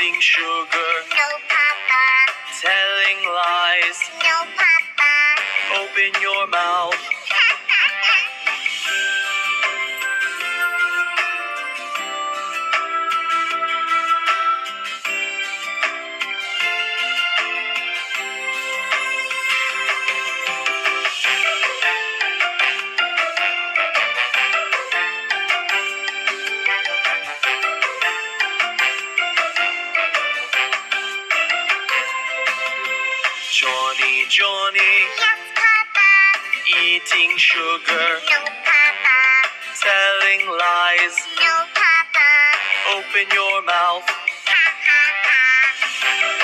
Eating sugar. No, Papa. Telling lies. No, Papa. Open your mouth. Johny Johny Yes, Papa. eating sugar. No, Papa. Telling lies. No, Papa. Open your mouth. Ha, ha, ha.